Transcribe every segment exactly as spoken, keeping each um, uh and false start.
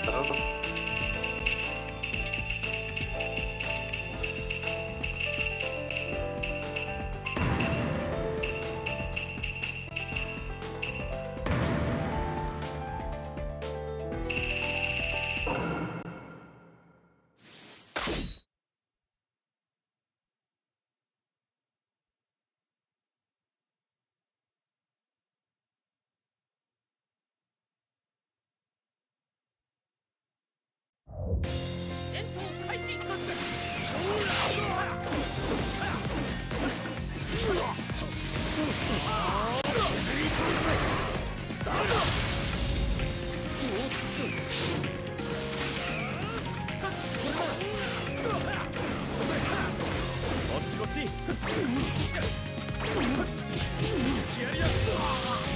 戦闘開始。こっちこっち。やりやすい。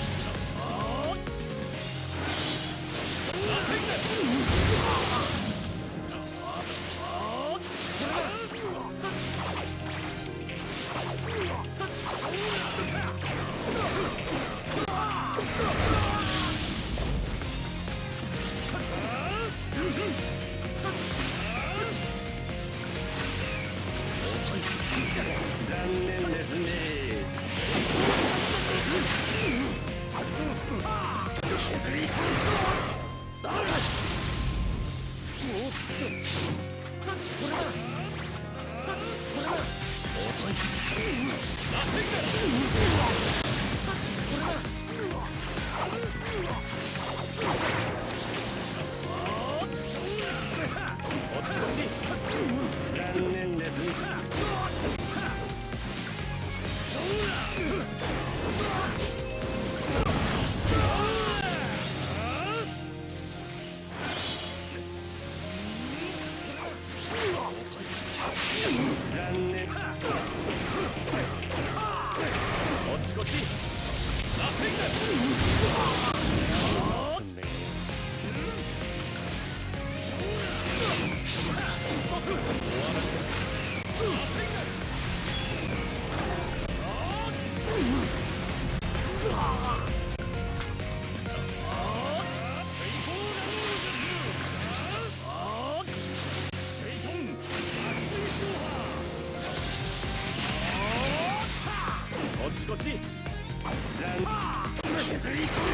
残念ですね。削りおっとこれだこれだ遅いこっちこっち残念ですね。残念。こっちこっち。こっちこっち。残念。削り取るか。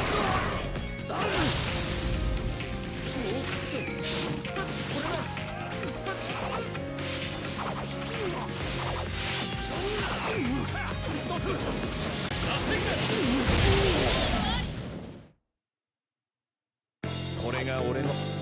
おっとこれだ。これが俺の